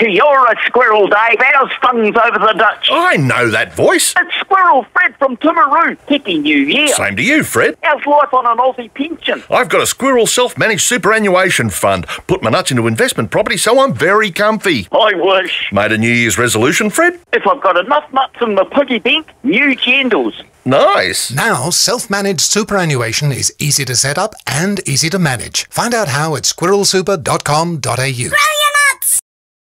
Kia ora, Squirrel Dave. How's things over the Dutch? I know that voice. It's Squirrel Fred from Timaru. Happy New Year. Same to you, Fred. How's life on an Aussie pension? I've got a Squirrel self-managed superannuation fund. Put my nuts into investment property, so I'm very comfy. I wish. Made a New Year's resolution, Fred? If I've got enough nuts in the piggy bank, new candles. Nice. Now, self-managed superannuation is easy to set up and easy to manage. Find out how at squirrelsuper.com.au.